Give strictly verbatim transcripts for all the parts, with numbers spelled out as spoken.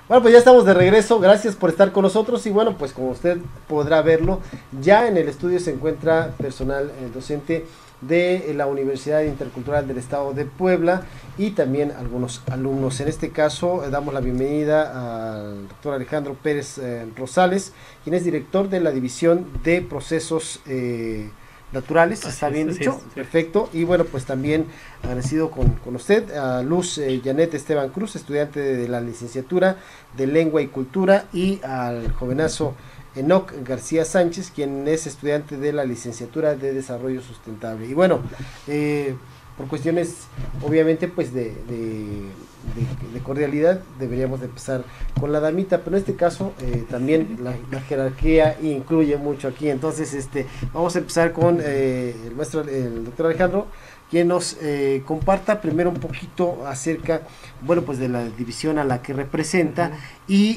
Bueno, pues ya estamos de regreso, gracias por estar con nosotros y bueno, pues como usted podrá verlo, ya en el estudio se encuentra personal eh, docente de la Universidad Intercultural del Estado de Puebla y también algunos alumnos. En este caso eh, damos la bienvenida al doctor Alejandro Pérez eh, Rosales, quien es director de la División de Procesos eh, Naturales, Así ¿está es, bien así dicho? es, sí. Perfecto. Y bueno, pues también agradecido con, con usted, a Luz eh, Janet Esteban Cruz, estudiante de la licenciatura de Lengua y Cultura, y al jovenazo Enoc García Sánchez, quien es estudiante de la licenciatura de Desarrollo Sustentable. Y bueno, eh, por cuestiones obviamente pues de, de, de, de cordialidad deberíamos de empezar con la damita, pero en este caso eh, también la, la jerarquía incluye mucho aquí. Entonces este vamos a empezar con eh, el maestro, el doctor Alejandro, quien nos eh, comparta primero un poquito acerca, bueno, pues de la división a la que representa y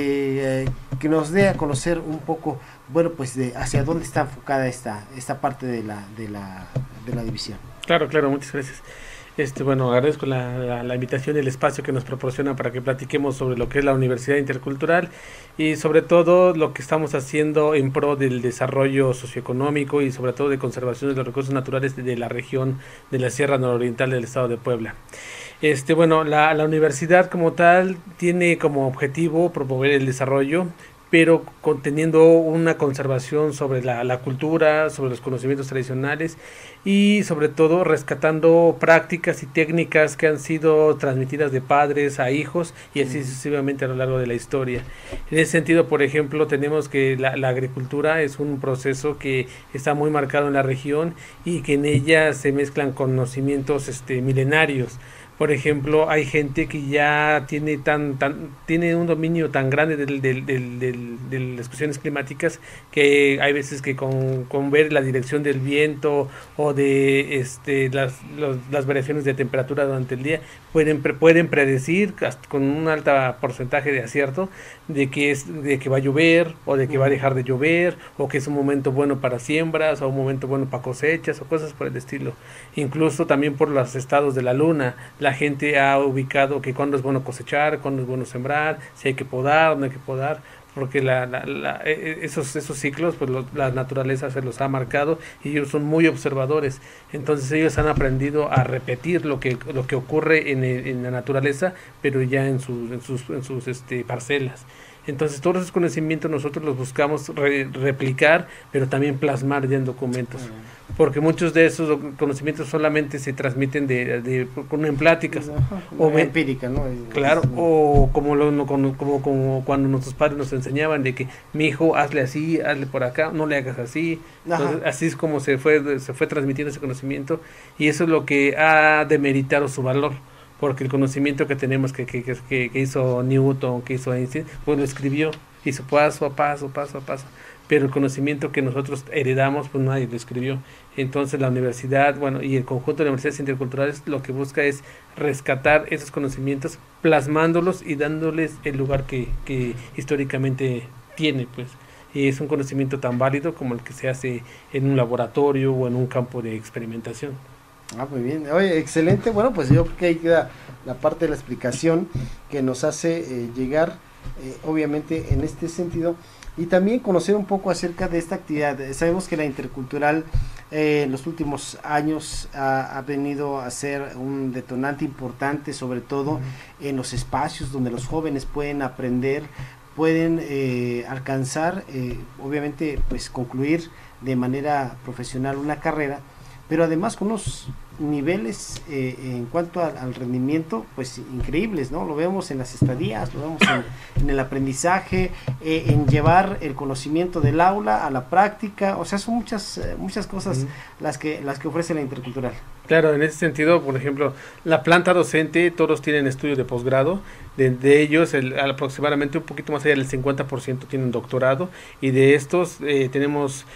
eh, que nos dé a conocer un poco, bueno, pues de hacia dónde está enfocada esta esta parte de la de la de la división. Claro, claro, muchas gracias. Este, bueno, agradezco la, la, la invitación y el espacio que nos proporciona para que platiquemos sobre lo que es la Universidad Intercultural y sobre todo lo que estamos haciendo en pro del desarrollo socioeconómico y sobre todo de conservación de los recursos naturales de, de la región de la Sierra Nororiental del Estado de Puebla. Este, bueno, la, la universidad como tal tiene como objetivo promover el desarrollo, pero conteniendo una conservación sobre la, la cultura, sobre los conocimientos tradicionales y sobre todo rescatando prácticas y técnicas que han sido transmitidas de padres a hijos y así sucesivamente a lo largo de la historia. En ese sentido, por ejemplo, tenemos que la, la agricultura es un proceso que está muy marcado en la región y que en ella se mezclan conocimientos este, milenarios. Por ejemplo, hay gente que ya tiene tan tan tiene un dominio tan grande del, del, del, del, de las cuestiones climáticas que hay veces que con, con ver la dirección del viento o de este las, los, las variaciones de temperatura durante el día pueden pueden predecir hasta con un alto porcentaje de acierto de que es de que va a llover o de que va a dejar de llover o que es un momento bueno para siembras o un momento bueno para cosechas o cosas por el estilo. Incluso también por los estados de la luna. La gente ha ubicado que cuándo es bueno cosechar, cuándo es bueno sembrar, si hay que podar, no hay que podar, porque la, la, la, esos, esos ciclos, pues lo, la naturaleza se los ha marcado y ellos son muy observadores. Entonces ellos han aprendido a repetir lo que, lo que ocurre en, el, en la naturaleza, pero ya en sus, en sus, en sus este, parcelas. Entonces todos esos conocimientos nosotros los buscamos re, replicar, pero también plasmar ya en documentos, porque muchos de esos conocimientos solamente se transmiten de, de, de en pláticas, Ajá, o me, empírica, ¿no? Claro, o como, lo, como, como, como cuando nuestros padres nos enseñaban de que mi hijo hazle así, hazle por acá, no le hagas así. Entonces, así es como se fue, se fue transmitiendo ese conocimiento y eso es lo que ha demeritado su valor. Porque el conocimiento que tenemos que, que, que, que hizo Newton, que hizo Einstein, pues lo escribió, hizo paso a paso, paso a paso, pero el conocimiento que nosotros heredamos, pues nadie lo escribió. Entonces la universidad, bueno, y el conjunto de universidades interculturales lo que busca es rescatar esos conocimientos, plasmándolos y dándoles el lugar que, que históricamente tiene, pues. Y es un conocimiento tan válido como el que se hace en un laboratorio o en un campo de experimentación. Ah, muy bien. Oye, excelente. Bueno, pues yo creo que ahí queda la parte de la explicación que nos hace eh, llegar, eh, obviamente, en este sentido. Y también conocer un poco acerca de esta actividad. Sabemos que la intercultural eh, en los últimos años ha, ha venido a ser un detonante importante, sobre todo uh-huh. en los espacios donde los jóvenes pueden aprender, pueden eh, alcanzar, eh, obviamente, pues concluir de manera profesional una carrera, pero además con unos niveles eh, en cuanto al, al rendimiento pues increíbles, ¿no? Lo vemos en las estadías, lo vemos en, en el aprendizaje, eh, en llevar el conocimiento del aula a la práctica, o sea, son muchas eh, muchas cosas uh-huh. las que las que ofrece la intercultural. Claro, en ese sentido, por ejemplo, la planta docente, todos tienen estudios de posgrado, de, de ellos el, aproximadamente un poquito más allá del cincuenta por ciento tienen doctorado, y de estos eh, tenemos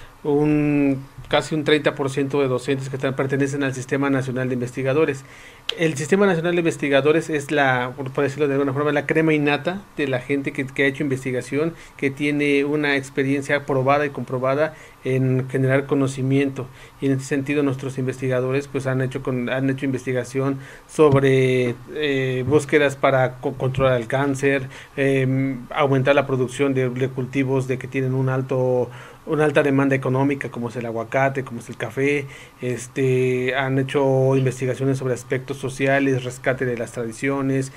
un casi un treinta por ciento de docentes que están, pertenecen al Sistema Nacional de Investigadores. El Sistema Nacional de Investigadores es la, por decirlo de alguna forma, la crema innata de la gente que, que ha hecho investigación, que tiene una experiencia probada y comprobada en generar conocimiento, y en ese sentido nuestros investigadores pues han hecho con, han hecho investigación sobre eh, búsquedas para co controlar el cáncer, eh, aumentar la producción de, de cultivos de que tienen un alto una alta demanda económica, como es el aguacate, como es el café. Este, han hecho investigaciones sobre aspectos sociales, rescate de las tradiciones,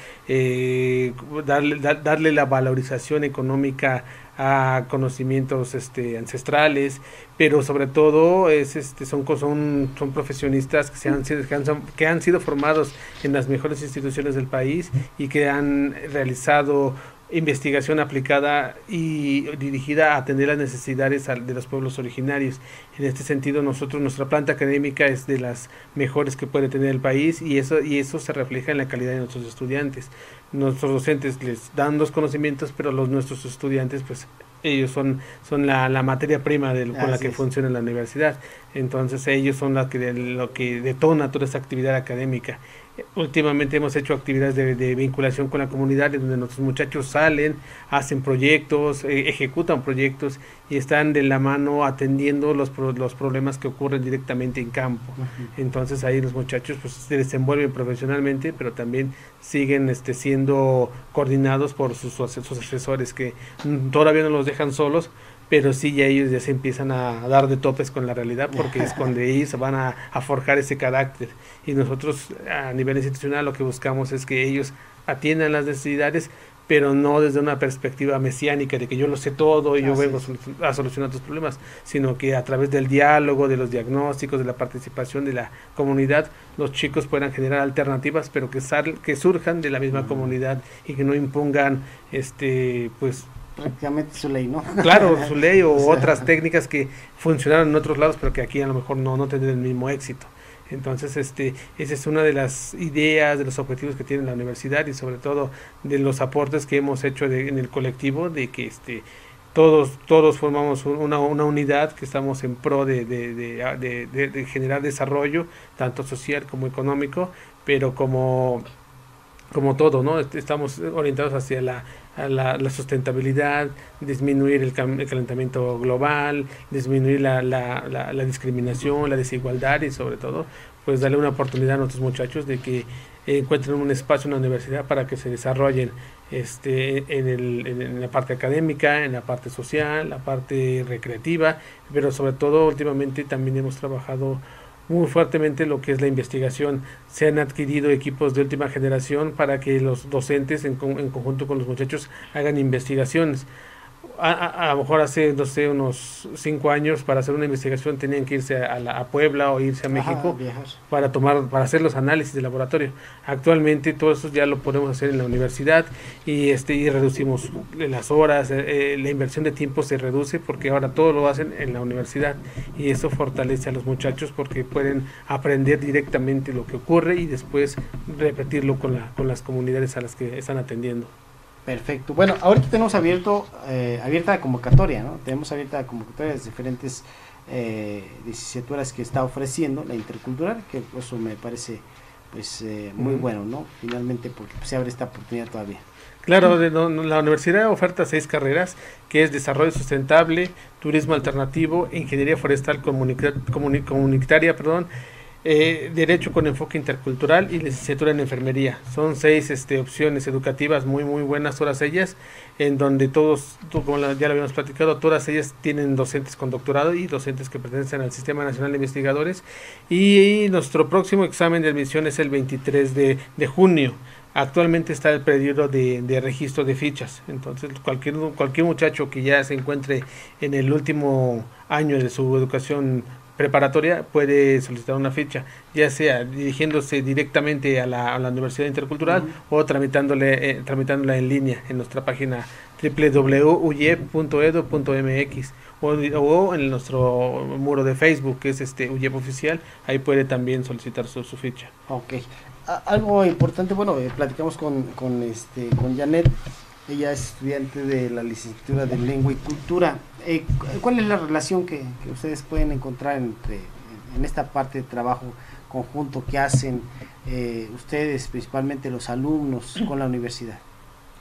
eh, darle, da, darle la valorización económica a conocimientos este, ancestrales, pero sobre todo es, este, son, son, son profesionistas que, se han, que, han, que han sido formados en las mejores instituciones del país y que han realizado investigación aplicada y dirigida a atender las necesidades de los pueblos originarios. En este sentido, nosotros, nuestra planta académica es de las mejores que puede tener el país, y eso, y eso se refleja en la calidad de nuestros estudiantes. Nuestros docentes les dan los conocimientos, pero los nuestros estudiantes, pues ellos son, son la, la materia prima de, con la que es. funciona la universidad. Entonces ellos son la que, de, lo que detona toda esa actividad académica. Últimamente hemos hecho actividades de, de vinculación con la comunidad, donde nuestros muchachos salen, hacen proyectos, eh, ejecutan proyectos y están de la mano atendiendo los, pro, los problemas que ocurren directamente en campo. Uh-huh. Entonces ahí los muchachos pues se desenvuelven profesionalmente, pero también siguen este, siendo coordinados por sus, sus asesores, que todavía no los dejan solos, pero sí ya ellos ya se empiezan a dar de topes con la realidad, porque es cuando ellos van a, a forjar ese carácter, y nosotros a nivel institucional lo que buscamos es que ellos atiendan las necesidades, pero no desde una perspectiva mesiánica de que yo lo sé todo y yo vengo a solucionar tus problemas, sino que a través del diálogo, de los diagnósticos, de la participación de la comunidad, los chicos puedan generar alternativas, pero que, sal, que surjan de la misma uh-huh. comunidad, y que no impongan este pues prácticamente su ley, ¿no? Claro, su ley o, o sea, otras técnicas que funcionaron en otros lados, pero que aquí a lo mejor no, no tendrán el mismo éxito. Entonces, este, esa es una de las ideas, de los objetivos que tiene la universidad, y sobre todo de los aportes que hemos hecho de, en el colectivo, de que este todos todos formamos una, una unidad que estamos en pro de, de, de, de, de, de generar desarrollo, tanto social como económico, pero como como todo, ¿no? Estamos orientados hacia la, a la, la sustentabilidad, disminuir el, el calentamiento global, disminuir la, la, la, la discriminación, la desigualdad, y sobre todo, pues darle una oportunidad a nuestros muchachos de que eh, encuentren un espacio en la universidad para que se desarrollen este, en, el, en, en la parte académica, en la parte social, la parte recreativa, pero sobre todo últimamente también hemos trabajado muy fuertemente lo que es la investigación. Se han adquirido equipos de última generación para que los docentes en, en conjunto con los muchachos hagan investigaciones. A, a, a lo mejor hace, no sé, unos cinco años, para hacer una investigación tenían que irse a, la, a Puebla o irse a México Ajá, para tomar, para hacer los análisis de laboratorio. Actualmente todo eso ya lo podemos hacer en la universidad, y este y reducimos las horas, eh, la inversión de tiempo se reduce, porque ahora todo lo hacen en la universidad, y eso fortalece a los muchachos porque pueden aprender directamente lo que ocurre y después repetirlo con, la, con las comunidades a las que están atendiendo. Perfecto. Bueno, ahorita tenemos abierto eh, abierta la convocatoria, ¿no? Tenemos abierta la convocatoria de diferentes eh, licenciaturas que está ofreciendo la intercultural, que eso me parece pues eh, muy uh-huh. bueno, ¿no? Finalmente, porque pues, se abre esta oportunidad todavía. Claro, de, no, la universidad oferta seis carreras, que es desarrollo sustentable, turismo alternativo, ingeniería forestal comunica, comuni, comunitaria, perdón, Eh, derecho con enfoque intercultural y licenciatura en enfermería. Son seis este, opciones educativas muy muy buenas, todas ellas, en donde todos, como la, ya lo habíamos platicado, todas ellas tienen docentes con doctorado y docentes que pertenecen al Sistema Nacional de Investigadores, y, y nuestro próximo examen de admisión es el veintitrés de junio. Actualmente está el periodo de, de registro de fichas, entonces cualquier, cualquier muchacho que ya se encuentre en el último año de su educación preparatoria puede solicitar una ficha, ya sea dirigiéndose directamente a la, a la Universidad Intercultural uh-huh. o tramitándole, eh, tramitándola en línea en nuestra página doble u doble u doble u punto u y e p punto e d u punto m x o, o en nuestro muro de Facebook, que es este U Y E P Oficial. Ahí puede también solicitar su, su ficha. Ok. A- algo importante, bueno, eh, platicamos con, con, este, con Janet. Ella es estudiante de la licenciatura de Lengua y Cultura. Eh, ¿Cuál es la relación que, que ustedes pueden encontrar entre en esta parte de trabajo conjunto que hacen eh, ustedes, principalmente los alumnos, con la universidad?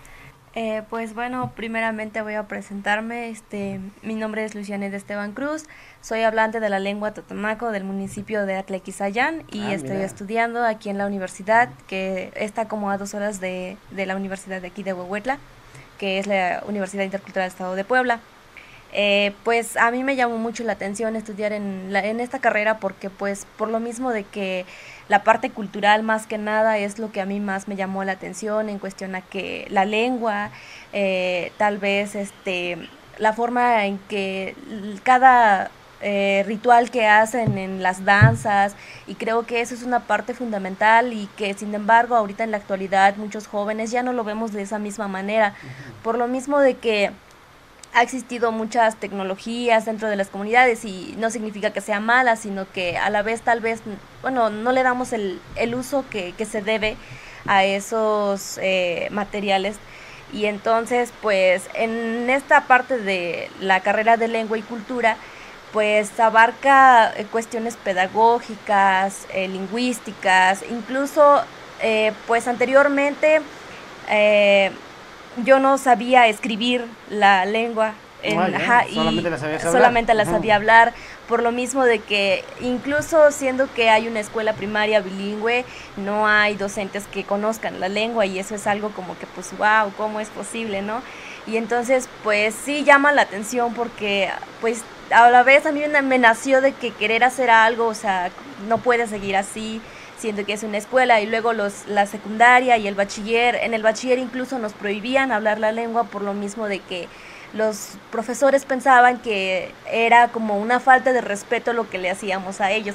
Eh, pues bueno, primeramente voy a presentarme. Este, mi nombre es Lucianet Esteban Cruz. Soy hablante de la lengua totonaco del municipio de Atlequizayán y Ah, estoy mira. estudiando aquí en la universidad, que está como a dos horas de, de la universidad de aquí de Huehuetla, que es la Universidad Intercultural del Estado de Puebla. Eh, pues a mí me llamó mucho la atención estudiar en, la, en esta carrera porque pues por lo mismo de que la parte cultural más que nada es lo que a mí más me llamó la atención en cuestión a que la lengua, eh, tal vez este, la forma en que cada eh, ritual que hacen en las danzas, y creo que eso es una parte fundamental y que sin embargo ahorita en la actualidad muchos jóvenes ya no lo vemos de esa misma manera, por lo mismo de que ha existido muchas tecnologías dentro de las comunidades y no significa que sea mala, sino que a la vez tal vez, bueno, no le damos el, el uso que, que se debe a esos eh, materiales. Y entonces, pues, en esta parte de la carrera de lengua y cultura, pues abarca eh, cuestiones pedagógicas, eh, lingüísticas, incluso, eh, pues anteriormente, eh, yo no sabía escribir la lengua, en, Ah, ya, ajá, solamente y la sabías hablar. solamente la Ajá. sabía hablar, por lo mismo de que incluso siendo que hay una escuela primaria bilingüe, no hay docentes que conozcan la lengua y eso es algo como que pues wow, ¿cómo es posible, no? Y entonces pues sí llama la atención porque pues a la vez a mí me me nació de que querer hacer algo, o sea, no puede seguir así, siendo que es una escuela, y luego los, la secundaria y el bachiller. En el bachiller incluso nos prohibían hablar la lengua por lo mismo de que los profesores pensaban que era como una falta de respeto lo que le hacíamos a ellos.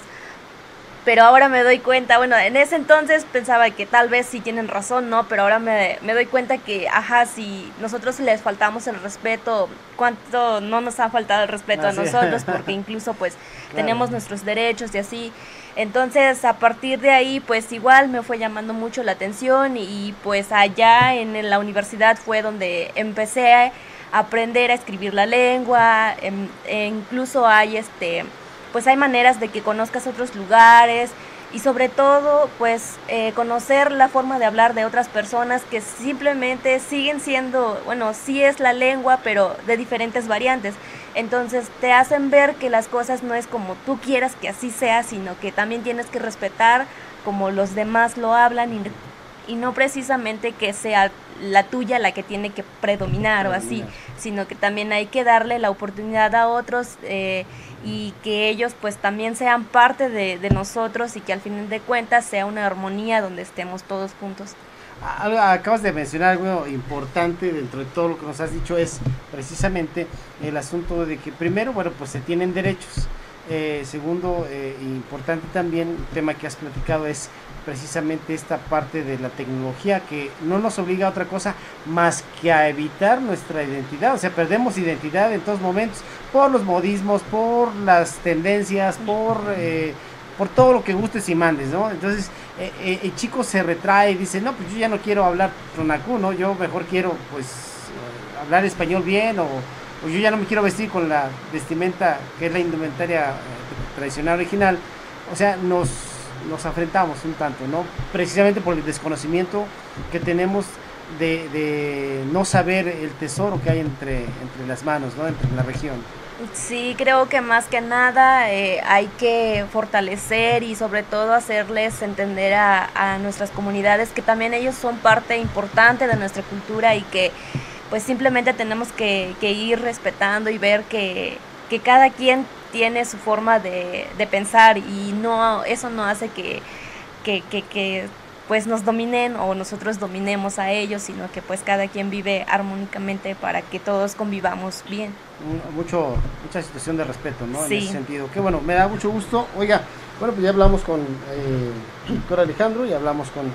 Pero ahora me doy cuenta, bueno, en ese entonces pensaba que tal vez sí tienen razón, ¿no? Pero ahora me, me doy cuenta que, ajá, si nosotros les faltamos el respeto, ¿cuánto no nos ha faltado el respeto Así a es. nosotros? Porque incluso pues Claro. tenemos nuestros derechos y así. Entonces a partir de ahí pues igual me fue llamando mucho la atención y pues allá en la universidad fue donde empecé a aprender a escribir la lengua, em, e incluso hay este pues hay maneras de que conozcas otros lugares y sobre todo pues eh, conocer la forma de hablar de otras personas que simplemente siguen siendo, bueno, sí es la lengua pero de diferentes variantes, entonces te hacen ver que las cosas no es como tú quieras que así sea, sino que también tienes que respetar como los demás lo hablan y, y no precisamente que sea la tuya la que tiene que predominar o así, sino que también hay que darle la oportunidad a otros eh, y que ellos pues también sean parte de, de nosotros y que al final de cuentas sea una armonía donde estemos todos juntos. Algo- Acabas de mencionar algo importante dentro de todo lo que nos has dicho, es precisamente el asunto de que primero, bueno, pues se tienen derechos. Eh, segundo, eh, importante también, el tema que has platicado es precisamente esta parte de la tecnología que no nos obliga a otra cosa más que a evitar nuestra identidad, o sea, perdemos identidad en todos momentos por los modismos, por las tendencias, por... Eh, por todo lo que gustes y mandes, ¿no? Entonces, eh, eh, el chico se retrae y dice, no, pues yo ya no quiero hablar tonacú, ¿no? Yo mejor quiero, pues, eh, hablar español bien, o, o yo ya no me quiero vestir con la vestimenta que es la indumentaria eh, tradicional original. O sea, nos, nos afrentamos un tanto, ¿no? Precisamente por el desconocimiento que tenemos de, de no saber el tesoro que hay entre, entre las manos, ¿no? Entre la región. Sí, creo que más que nada eh, hay que fortalecer y sobre todo hacerles entender a, a nuestras comunidades que también ellos son parte importante de nuestra cultura y que pues simplemente tenemos que, que ir respetando y ver que, que cada quien tiene su forma de, de pensar y no eso no hace que, que, que, que pues nos dominen o nosotros dominemos a ellos, sino que pues cada quien vive armónicamente para que todos convivamos bien. Mucho, mucha situación de respeto, ¿no? Sí. En ese sentido. Que bueno, me da mucho gusto. Oiga, bueno, pues ya hablamos con eh, doctor Alejandro y hablamos con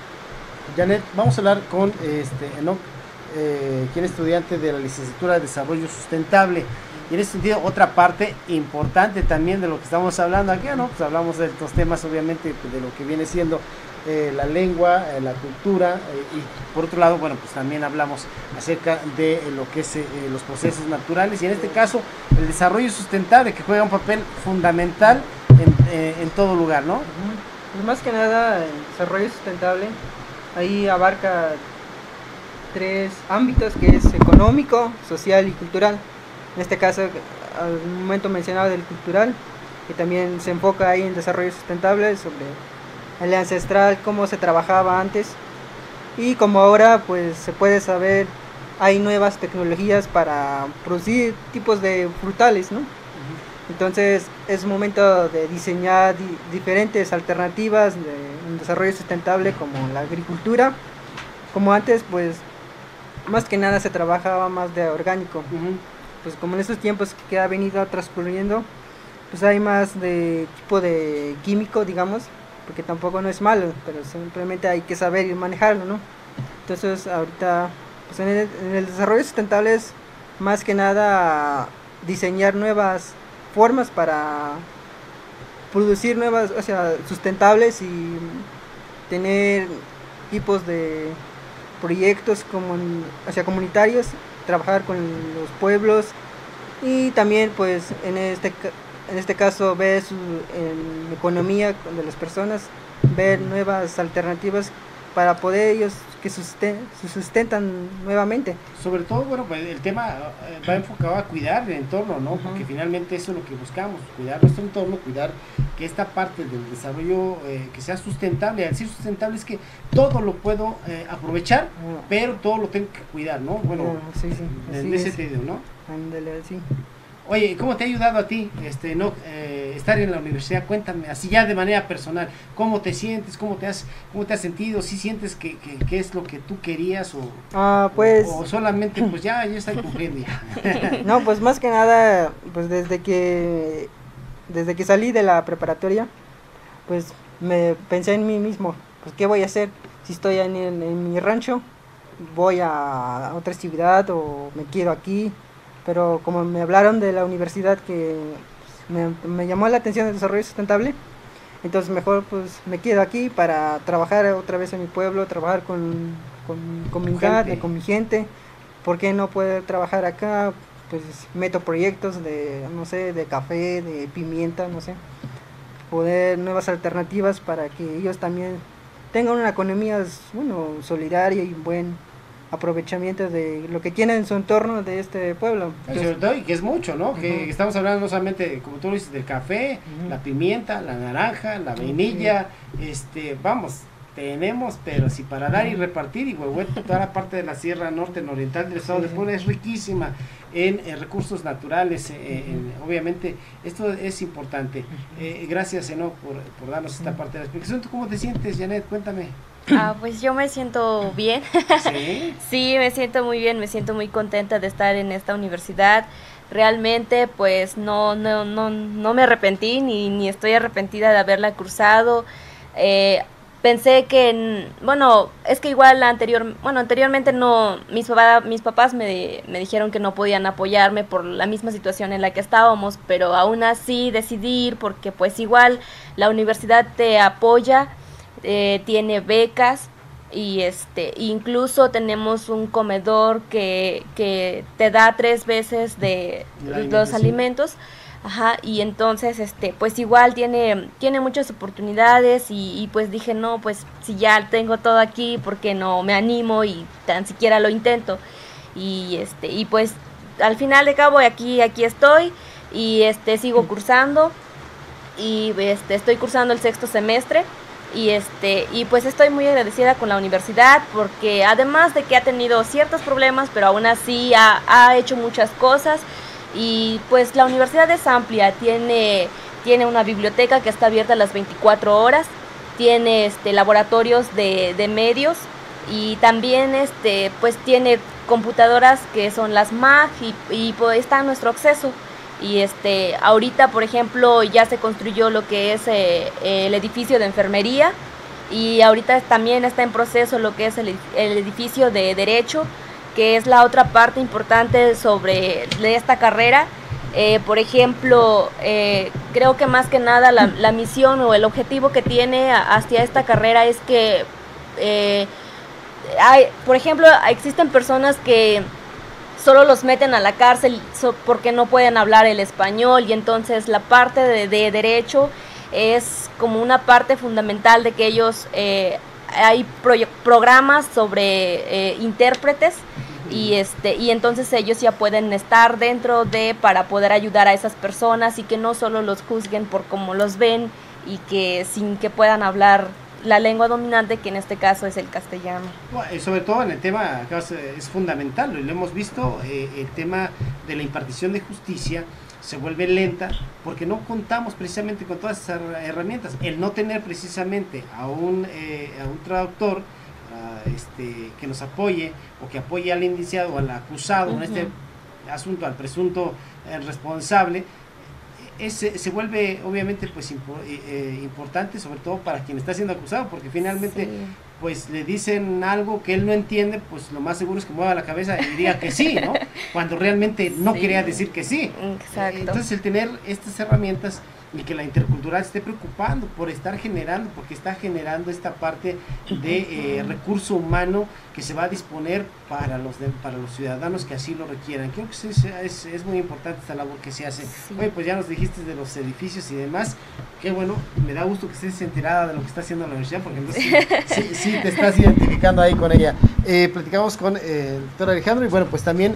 Janet. Vamos a hablar con este Enoc, eh, quien es estudiante de la licenciatura de Desarrollo Sustentable. Y en ese sentido, otra parte importante también de lo que estamos hablando aquí, ¿no? Pues hablamos de estos temas, obviamente, de lo que viene siendo eh, la lengua, eh, la cultura, eh, y por otro lado, bueno, pues también hablamos acerca de eh, lo que es eh, los procesos naturales y en este caso el desarrollo sustentable, que juega un papel fundamental en, eh, en todo lugar, ¿no? Pues más que nada, el desarrollo sustentable ahí abarca tres ámbitos, que es económico, social y cultural. En este caso, al momento mencionado del cultural, que también se enfoca ahí en desarrollo sustentable, sobre el ancestral, cómo se trabajaba antes, y como ahora pues se puede saber, hay nuevas tecnologías para producir tipos de frutales, ¿no? Entonces es momento de diseñar di diferentes alternativas de un desarrollo sustentable, como la agricultura. Como antes, pues más que nada se trabajaba más de orgánico. Uh-huh. Pues como en estos tiempos que ha venido transcurriendo, pues hay más de tipo de químico, digamos, porque tampoco no es malo, pero simplemente hay que saber y manejarlo, ¿no? Entonces ahorita, pues en el, en el desarrollo sustentable es más que nada diseñar nuevas formas para producir nuevas, o sea, sustentables, y tener tipos de proyectos comun, o sea, comunitarios, trabajar con los pueblos, y también pues en este en este caso ver su, en economía de las personas, ver nuevas alternativas para poder ellos que susten, se sustentan nuevamente. Sobre todo, bueno, pues el tema va enfocado a cuidar el entorno, ¿no? Uh-huh. Porque finalmente eso es lo que buscamos, cuidar nuestro entorno, cuidar que esta parte del desarrollo eh, que sea sustentable. Al decir sustentable es que todo lo puedo eh, aprovechar, uh-huh, pero todo lo tengo que cuidar, ¿no? Bueno, uh-huh, sí, sí, en ese sentido, ¿no? Ándale, sí. Oye, ¿cómo te ha ayudado a ti este, no, eh, estar en la universidad? Cuéntame, así ya de manera personal, ¿cómo te sientes? ¿Cómo te has, cómo te has sentido? ¿Sí sientes que, que, que es lo que tú querías o, ah, pues, o, o solamente pues ya, ya estoy cumpliendo ya? No, pues más que nada, pues desde que, desde que salí de la preparatoria, pues me pensé en mí mismo, pues ¿qué voy a hacer? Si estoy en, en, en mi rancho, voy a otra ciudad o me quedo aquí. Pero como me hablaron de la universidad que me, me llamó la atención el desarrollo sustentable, entonces mejor pues me quedo aquí para trabajar otra vez en mi pueblo, trabajar con, con, con mi gente, con mi gente. ¿Por qué no poder trabajar acá? Pues meto proyectos de, no sé, de café, de pimienta, no sé, poder nuevas alternativas para que ellos también tengan una economía, bueno, solidaria y buen aprovechamiento de lo que tiene en su entorno de este pueblo. Entonces, y que es mucho, ¿no? Uh-huh. Que estamos hablando no solamente, como tú dices, del café, uh-huh, la pimienta, la naranja, la vainilla, uh-huh, este, vamos, tenemos, pero si para dar y repartir, y Huehuetla, toda la parte de la Sierra Norte Nororiental del estado, sí, de Puebla es riquísima en, en recursos naturales, eh, en, obviamente, esto es importante. Eh, gracias, Enoch, por, por darnos esta parte de la explicación. ¿Tú cómo te sientes, Janet? Cuéntame. Ah, pues yo me siento bien. ¿Sí? Sí, me siento muy bien, me siento muy contenta de estar en esta universidad. Realmente, pues no, no, no, no me arrepentí, ni, ni estoy arrepentida de haberla cursado. Eh, pensé que, bueno, es que igual anterior, bueno, anteriormente no, mis, papá, mis papás me, me dijeron que no podían apoyarme por la misma situación en la que estábamos, pero aún así decidí ir porque pues igual la universidad te apoya. Eh, tiene becas y este incluso tenemos un comedor que, que te da tres veces de los alimentos. Ajá, y entonces este pues igual tiene tiene muchas oportunidades y, y pues dije no, pues si ya tengo todo aquí, ¿por qué no me animo y tan siquiera lo intento? Y este y pues al final de cabo aquí aquí estoy y este sigo cursando y este estoy cursando el sexto semestre. Y este y pues estoy muy agradecida con la universidad porque además de que ha tenido ciertos problemas, pero aún así ha, ha hecho muchas cosas. Y pues la universidad es amplia, tiene, tiene una biblioteca que está abierta a las veinticuatro horas, tiene este laboratorios de, de medios y también este pues tiene computadoras que son las M A G y, y pues está a nuestro acceso. Y este ahorita, por ejemplo, ya se construyó lo que es eh, el edificio de enfermería y ahorita también está en proceso lo que es el, el edificio de derecho, que es la otra parte importante sobre de esta carrera. Eh, por ejemplo, eh, creo que más que nada la, la misión o el objetivo que tiene hacia esta carrera es que, eh, hay, por ejemplo, existen personas que solo los meten a la cárcel porque no pueden hablar el español y entonces la parte de, de derecho es como una parte fundamental de que ellos, eh, hay proye- programas sobre eh, intérpretes y este y entonces ellos ya pueden estar dentro de para poder ayudar a esas personas y que no solo los juzguen por cómo los ven y que sin que puedan hablar la lengua dominante, que en este caso es el castellano. Bueno, y sobre todo en el tema, es fundamental, lo hemos visto, eh, el tema de la impartición de justicia se vuelve lenta porque no contamos precisamente con todas esas herramientas. El no tener precisamente a un, eh, a un traductor uh, este, que nos apoye o que apoye al indiciado o al acusado, uh-huh, en este asunto, al presunto eh, responsable, Es, se vuelve obviamente pues impo, eh, importante, sobre todo para quien está siendo acusado, porque finalmente sí, pues le dicen algo que él no entiende, pues lo más seguro es que mueva la cabeza y diría que sí, ¿no? Cuando realmente no sí, quería decir que sí. Exacto. Entonces el tener estas herramientas y que la intercultural esté preocupando por estar generando, porque está generando esta parte de eh, recurso humano que se va a disponer para los de, para los ciudadanos que así lo requieran. Creo que es, es, es muy importante esta labor que se hace. Sí. Oye, pues ya nos dijiste de los edificios y demás, qué bueno, me da gusto que estés enterada de lo que está haciendo la universidad, porque entonces sí, sí, sí te estás identificando ahí con ella. Eh, platicamos con eh, el doctor Alejandro y bueno, pues también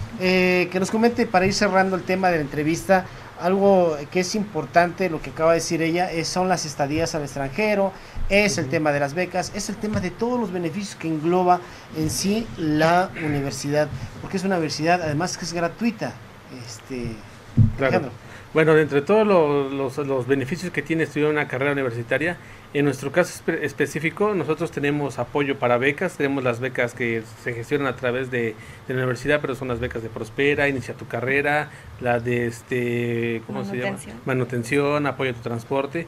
eh, que nos comente para ir cerrando el tema de la entrevista. Algo que es importante, lo que acaba de decir ella, es, son las estadías al extranjero, es uh-huh, el tema de las becas, es el tema de todos los beneficios que engloba en sí la universidad, porque es una universidad además que es gratuita. Este, claro. Alejandro. Bueno, de entre todos los, los, los beneficios que tiene estudiar una carrera universitaria, en nuestro caso espe- específico, nosotros tenemos apoyo para becas, tenemos las becas que se gestionan a través de, de la universidad, pero son las becas de Prospera, Inicia tu Carrera, la de este, ¿cómo se llama? Manutención, apoyo a tu transporte.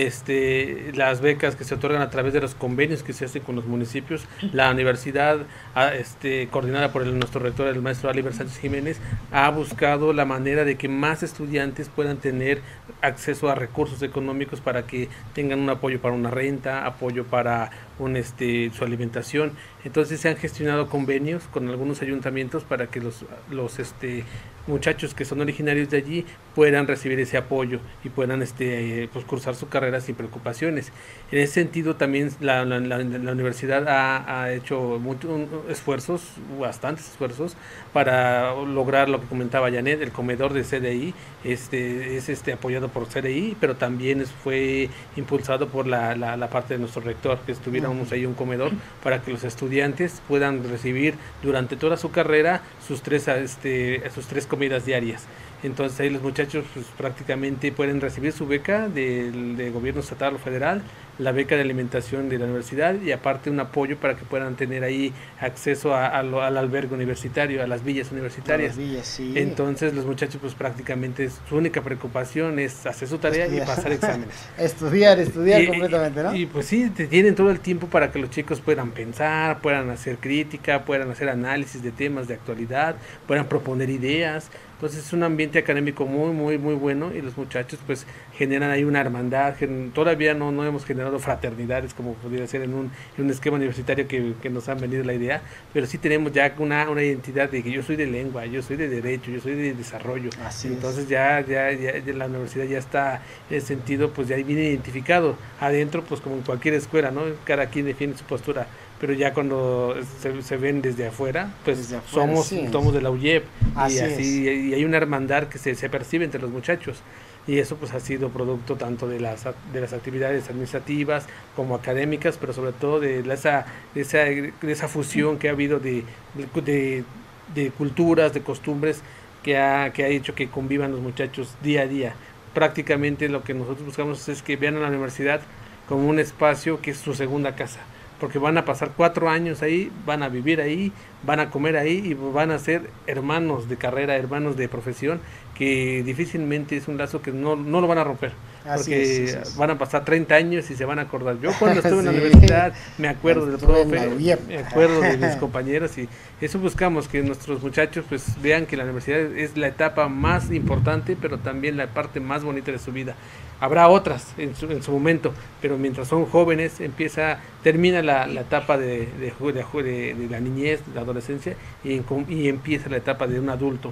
Este, las becas que se otorgan a través de los convenios que se hacen con los municipios. La universidad, este, coordinada por el, nuestro rector, el maestro Oliver Sánchez Jiménez, ha buscado la manera de que más estudiantes puedan tener acceso a recursos económicos para que tengan un apoyo para una renta, apoyo para un, este, su alimentación. Entonces se han gestionado convenios con algunos ayuntamientos para que los, los este, muchachos que son originarios de allí puedan recibir ese apoyo y puedan este, pues, cursar su carrera sin preocupaciones. En ese sentido también la, la, la, la universidad ha, ha hecho muchos esfuerzos, bastantes esfuerzos, para lograr lo que comentaba Janet, el comedor de C D I, este, es este, apoyado por C D I, pero también fue impulsado por la, la, la parte de nuestro rector, que estuviéramos ahí un comedor para que los estudiantes puedan recibir durante toda su carrera sus tres, este, sus tres comidas diarias. Entonces ahí los muchachos pues, prácticamente pueden recibir su beca del de gobierno estatal o federal, la beca de alimentación de la universidad y aparte un apoyo para que puedan tener ahí acceso a, a lo, al albergue universitario, a las villas universitarias. Las villas, sí. Entonces los muchachos pues prácticamente su única preocupación es hacer su tarea estudiar. Y pasar exámenes. estudiar, estudiar y, completamente, ¿no? Y, y pues sí, te tienen todo el tiempo para que los chicos puedan pensar, puedan hacer crítica, puedan hacer análisis de temas de actualidad, puedan proponer ideas. Entonces es un ambiente académico muy, muy, muy bueno y los muchachos pues generan ahí una hermandad. Todavía no, no hemos generado fraternidades como podría ser en un, en un esquema universitario que, que nos han venido la idea, pero sí tenemos ya una, una identidad de que yo soy de lengua, yo soy de derecho, yo soy de desarrollo. Así Entonces es. ya, ya, ya, ya la universidad ya está en ese sentido, pues ya viene identificado. Adentro pues como en cualquier escuela, ¿no? Cada quien defiende su postura. Pero ya cuando se, se ven desde afuera, pues desde afuera, somos, sí, somos de la U Y E P así y así y hay una hermandad que se, se percibe entre los muchachos y eso pues ha sido producto tanto de las de las actividades administrativas como académicas, pero sobre todo de esa de esa, de esa fusión que ha habido de, de, de culturas, de costumbres que ha, que ha hecho que convivan los muchachos día a día. Prácticamente lo que nosotros buscamos es que vean a la universidad como un espacio que es su segunda casa, porque van a pasar cuatro años ahí, van a vivir ahí, van a comer ahí y van a ser hermanos de carrera, hermanos de profesión, que difícilmente es un lazo que no, no lo van a romper, porque es, sí, sí, sí. van a pasar treinta años y se van a acordar. Yo cuando estuve sí. en la universidad me acuerdo del profe, me acuerdo de mis compañeros y eso buscamos, que nuestros muchachos pues vean que la universidad es la etapa más importante, pero también la parte más bonita de su vida. Habrá otras en su, en su momento, pero mientras son jóvenes empieza, termina la, la etapa de, de, de, de, de la niñez, de la adolescencia y, y empieza la etapa de un adulto.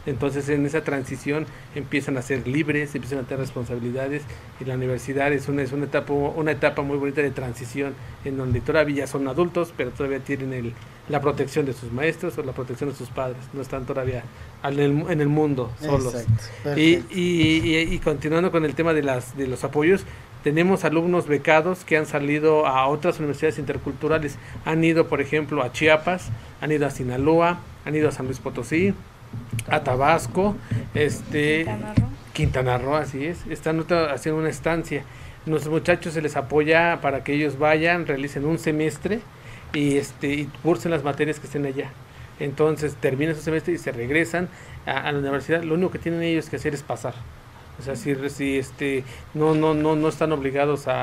Entonces en esa transición empiezan a ser libres, empiezan a tener responsabilidades, y la universidad es una, es una etapa, una etapa muy bonita de transición, en donde todavía son adultos, pero todavía tienen el, la protección de sus maestros o la protección de sus padres, no están todavía en el, en el mundo solos. Y, y, y, y continuando con el tema de, las, de los apoyos, tenemos alumnos becados que han salido a otras universidades interculturales, han ido por ejemplo a Chiapas, han ido a Sinaloa, han ido a San Luis Potosí, a Tabasco, este, Quintana Roo. Quintana Roo, así es, están haciendo una estancia. Nuestros muchachos se les apoya para que ellos vayan, realicen un semestre y este y cursen las materias que estén allá. Entonces terminan su semestre y se regresan a, a la universidad. Lo único que tienen ellos que hacer es pasar. O sea, si, si este no no no no están obligados a,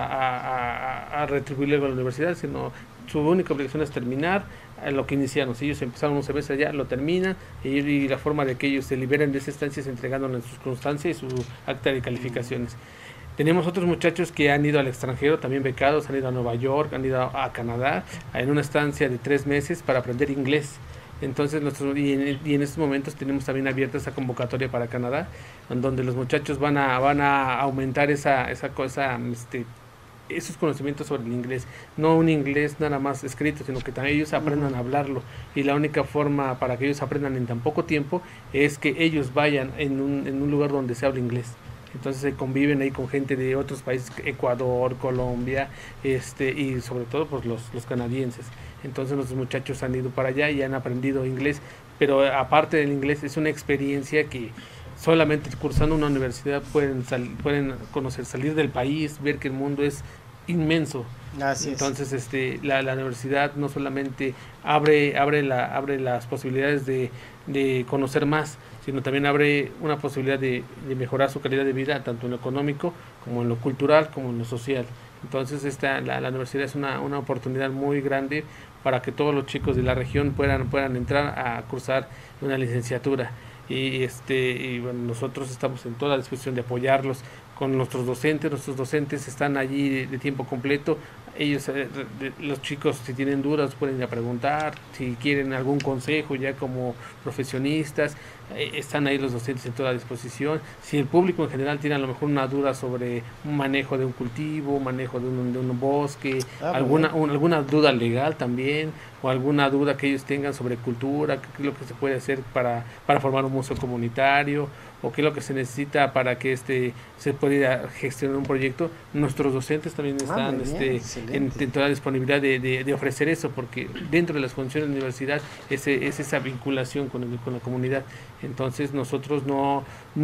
a, a retribuirle a la universidad, sino su única obligación es terminar lo que iniciaron. Si ellos empezaron un semestre ya, lo terminan, y, y la forma de que ellos se liberen de esa estancia es entregándole sus constancias y su acta de calificaciones. Tenemos otros muchachos que han ido al extranjero, también becados, han ido a Nueva York, han ido a, a Canadá, en una estancia de tres meses para aprender inglés. Entonces, nuestro, y, en, y en estos momentos tenemos también abierta esa convocatoria para Canadá, en donde los muchachos van a van a aumentar esa esa cosa, este, esos conocimientos sobre el inglés, no un inglés nada más escrito, sino que también ellos aprendan a hablarlo, y la única forma para que ellos aprendan en tan poco tiempo es que ellos vayan en un, en un lugar donde se habla inglés. Entonces se conviven ahí con gente de otros países, Ecuador, Colombia, este y sobre todo pues los, los canadienses. Entonces los muchachos han ido para allá y han aprendido inglés, pero aparte del inglés es una experiencia que solamente cursando una universidad pueden sal, pueden conocer, salir del país, ver que el mundo es inmenso. Así Entonces es. este la, la universidad no solamente abre abre la abre las posibilidades de, de conocer más, sino también abre una posibilidad de, de mejorar su calidad de vida, tanto en lo económico como en lo cultural como en lo social. Entonces esta la, la universidad es una, una oportunidad muy grande para que todos los chicos de la región puedan puedan entrar a cursar una licenciatura. Y este y bueno, nosotros estamos en toda la disposición de apoyarlos con nuestros docentes. Nuestros docentes están allí de, de tiempo completo. Ellos, eh, de, los chicos, si tienen dudas pueden ir a preguntar, si quieren algún consejo ya como profesionistas, eh, están ahí los docentes en toda disposición. Si el público en general tiene a lo mejor una duda sobre un manejo de un cultivo, un manejo de un, de un bosque, ah, alguna un, alguna duda legal también, o alguna duda que ellos tengan sobre cultura, qué es lo que se puede hacer para, para formar un museo comunitario, o qué es lo que se necesita para que este se pueda gestionar un proyecto, nuestros docentes también están ah, bien, este, en, en toda la disponibilidad de, de, de ofrecer eso, porque dentro de las funciones de la universidad es, es esa vinculación con, el, con la comunidad. Entonces nosotros no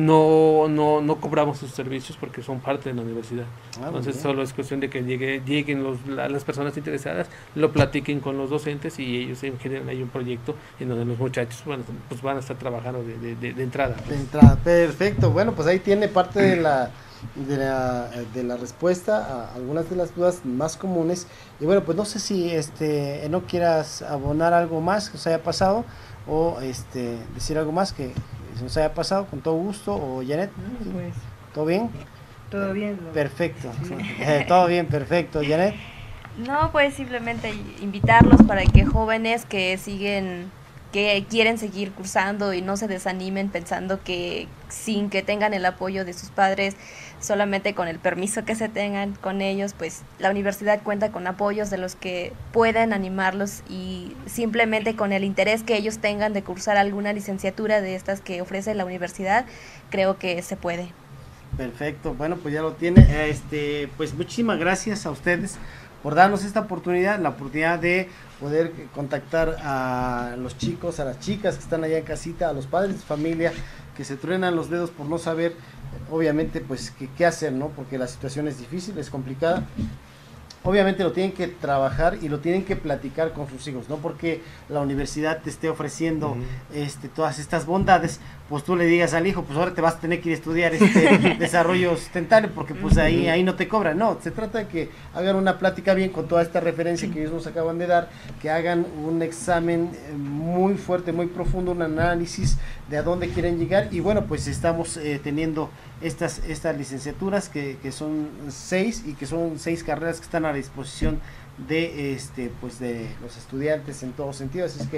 no no no cobramos sus servicios porque son parte de la universidad. Ah, Entonces solo es cuestión de que llegue, lleguen los, las personas interesadas, lo platiquen con los docentes y ellos generan ahí un proyecto en donde los muchachos bueno, pues van a estar trabajando de, de, de, de entrada. De entrada, perfecto. Bueno, pues ahí tiene parte de la de la, de la respuesta a algunas de las dudas más comunes. Y bueno, pues no sé si este no quieras abonar algo más que os haya pasado, o este decir algo más que se nos haya pasado, con todo gusto. O Janet, pues, ¿todo bien? Todo bien. Perfecto. Sí. Eh, todo bien, perfecto. Janet. No, pues simplemente invitarlos para que jóvenes que siguen, que quieren seguir cursando y no se desanimen pensando que sin que tengan el apoyo de sus padres, solamente con el permiso que se tengan con ellos, pues la universidad cuenta con apoyos de los que pueden animarlos, y simplemente con el interés que ellos tengan de cursar alguna licenciatura de estas que ofrece la universidad, creo que se puede. Perfecto, bueno, pues ya lo tiene. Este, pues muchísimas gracias a ustedes por darnos esta oportunidad, la oportunidad de poder contactar a los chicos, a las chicas que están allá en casita, a los padres de familia que se truenan los dedos por no saber, obviamente, pues qué, qué hacer, ¿no? Porque la situación es difícil, es complicada. Obviamente lo tienen que trabajar y lo tienen que platicar con sus hijos, no porque la universidad te esté ofreciendo uh-huh. este, todas estas bondades, pues tú le digas al hijo, pues ahora te vas a tener que ir a estudiar este desarrollo sustentable, porque pues ahí, ahí no te cobran. No, se trata de que hagan una plática bien con toda esta referencia que ellos nos acaban de dar, que hagan un examen muy fuerte, muy profundo, un análisis de a dónde quieren llegar. Y bueno, pues estamos eh, teniendo estas estas licenciaturas que, que son seis, y que son seis carreras que están a la disposición de este pues de los estudiantes en todo sentido. Así es que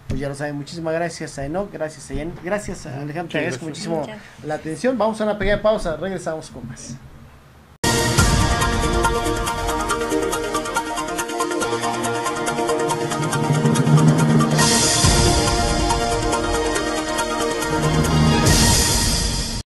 Pues ya lo saben, muchísimas gracias a Enoch, gracias a Jen, gracias a Alejandro, te agradezco muchísimo Muchas. la atención. Vamos a una pequeña pausa, regresamos con más.